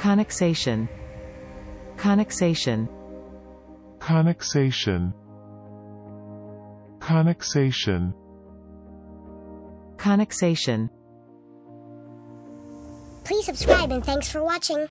connixation, connixation, connixation, connixation, connixation. Please subscribe and thanks for watching.